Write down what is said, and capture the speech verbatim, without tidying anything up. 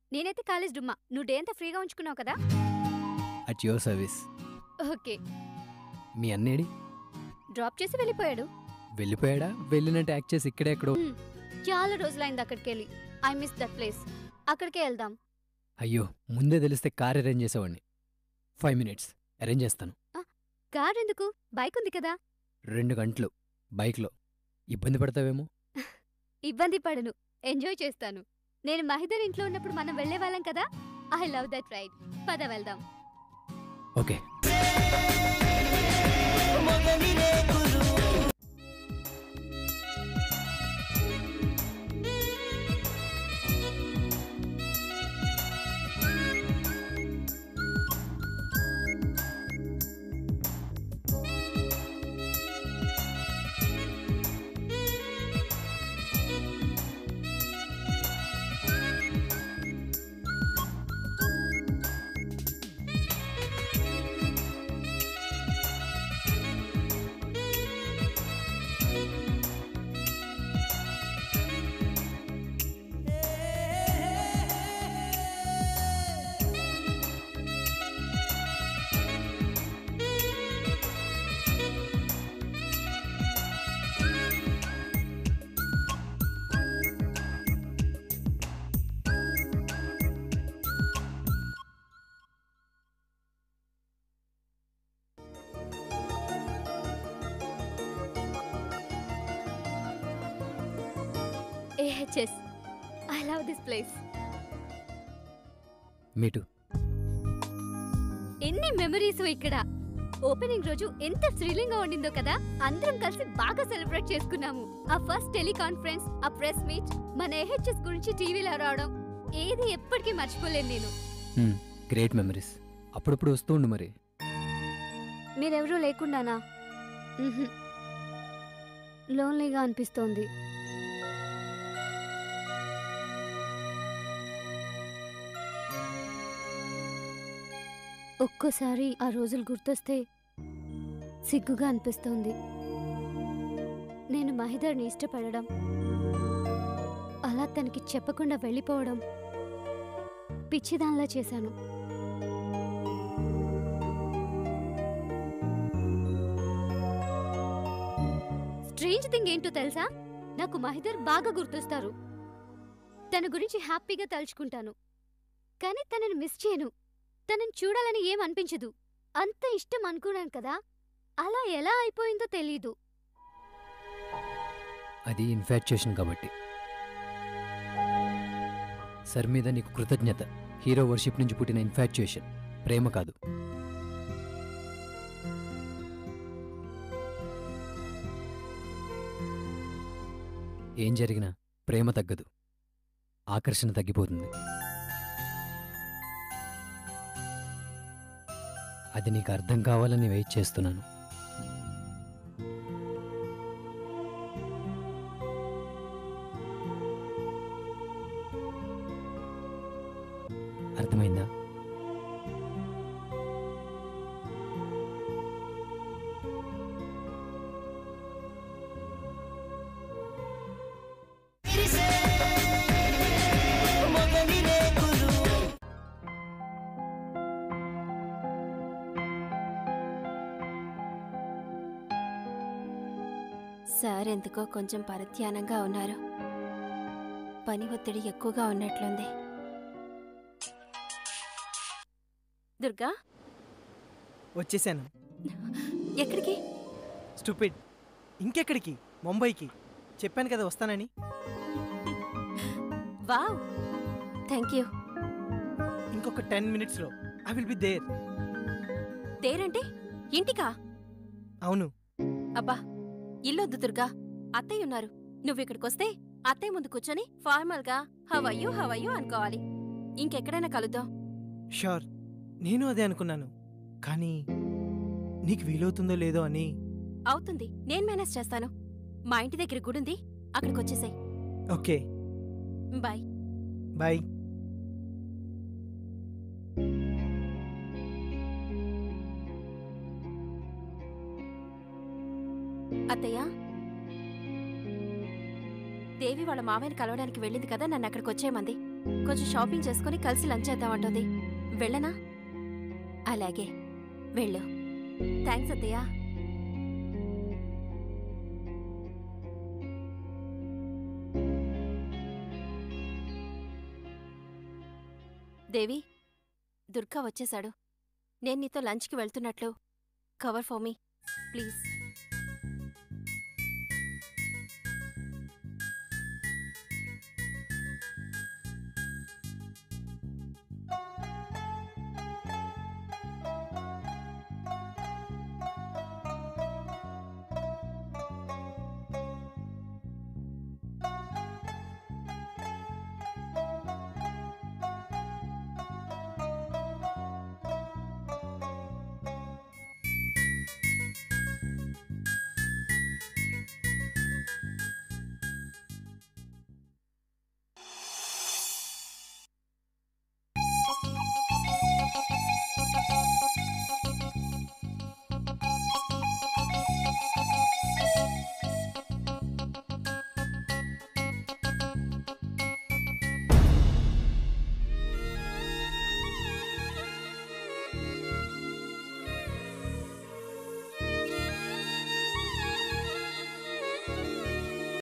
నేనైతే కాలేజ్ డుమ్మా. నువ్వు డే అంతా ఫ్రీగా ఉంచుకున్నావు కదా. At your service. ఓకే. మీ అన్నేడి? డ్రాప్ చేసి వెళ్ళిపోయాడు. వెళ్ళిపోయాడా? వెళ్ళినట్టు యాక్ట్ చేసి ఇక్కడే ఎక్కడో. చాలా రోజులైంది అక్కడికి వెళ్ళి. I miss that place. అక్కడికే వెళ్దాం. అయ్యో, ముందే తెలిస్తే కార్ అరేంజ్ చేసేవాడిని. ఫైవ్ మినిట్స్ అరేంజ్ చేస్తాను. కార్ ఎందుకు? బైక్ ఉంది కదా. రెండు గంటలు బైక్లో ఇబ్బంది పడతావేమో. ఇబ్బంది పడను, ఎంజాయ్ చేస్తాను. నేను మహిదర్ ఇంట్లో ఉన్నప్పుడు మనం వెళ్లేవాళ్ళం కదా. I love that ride. పద వెళ్దాం. Okay. A H S. I love this place. Me too. ఎన్ని మెమరీస్ ఇక్కడ. ఓపెనింగ్ రోజు ఎంత థ్రిల్లింగ్ గా ఉండిందో కదా. అందరం కలిసి బాగా సెలబ్రేట్ చేసుకున్నాము. ఆ ఫస్ట్ టెలికాన్ఫరెన్స్, ఆ ప్రెస్ మీట్, మన A H S గురించి టీవీలో రావడం, ఏది ఎప్పటికీ మర్చిపోలేను నేను. Great memories. అప్పుడప్పుడు వస్తూ ఉండు. మరి మీరెవరూ లేకుండానా? లోన్లీగా అనిపిస్తోంది. ఒక్కోసారి ఆ రోజులు గుర్తొస్తే సిగ్గుగా అనిపిస్తోంది. నేను మహిదర్ని ఇష్టపడడం, అలా తనకి చెప్పకుండా వెళ్ళిపోవడం పిచ్చిదానిలా చేశాను. స్ట్రేంజ్ థింగ్ ఏంటో తెలుసా? నాకు మహిదర్ బాగా గుర్తొస్తారు. తన గురించి హ్యాపీగా తలుచుకుంటాను, కానీ తనని మిస్ చేయను. తనని చూడాలని ఏం అనిపించదు. అంత ఇష్టం అనుకున్నాను కదా, అలా ఎలా అయిపోయిందో తెలీదు. అది ఇన్ఫాక్చుయేషన్ కాబట్టి. సర్ మీద నీకు కృతజ్ఞత. హీరో వర్షిప్ నుంచి పుట్టిన ఇన్ఫాక్చుయేషన్, ప్రేమ కాదు. ఏం జరిగినా ప్రేమ తగ్గదు, ఆకర్షణ తగ్గిపోతుంది. అది నీకు అర్థం కావాలని వెయిట్ చేస్తున్నాను. అర్థమైందా? సార్ ఎందుకో కొంచెం పరిధ్యానంగా ఉన్నారు. పని ఒత్తిడి ఎక్కువగా ఉన్నట్లుంది. దుర్గా, వచ్చేసాను. ఎక్కడికి? స్టూపిడ్, ఇంకెక్కడికి? ముంబైకి. చెప్పాను కదా వస్తానని. Wow, thank you. ఇంకొక టెన్ మినిట్స్లో ఐ విల్ బి దేర్. దేరంటే ఇంటికా? అవును. అబ్బా, ఇల్లొద్దు దుర్గా, అత్తయ్య ఉన్నారు. నువ్విక్కడికొస్తే అత్తయ్య ముందు కూర్చొని ఫార్మల్ గా హవయ్యూ హవయ్యూ అనుకోవాలి. ఇంకెక్కడైనా కలుద్దాం. షూర్, నేను అదే అనుకున్నాను. కానీ నీకు వీలవుతుందో లేదో అని. అవుతుంది, నేను మేనేజ్ చేస్తాను. మా ఇంటి దగ్గర గుడుంది, అక్కడికొచ్చేసాయి. Okay, bye. బాయ్. అత్తయ్య, దేవి వాళ్ళ మావయ్యని కలవడానికి వెళ్ళింది కదా, నన్ను అక్కడికి వచ్చేయమంది. కొంచెం షాపింగ్ చేసుకుని కలిసి లంచ్ చేద్దామంటుంది. వెళ్ళనా? అలాగే వెళ్ళు. థ్యాంక్స్ అత్తయ్య. దేవి, దుర్గా వచ్చేశాడు. నేను నీతో లంచ్కి వెళ్తున్నట్లు కవర్ ఫర్ మీ ప్లీజ్.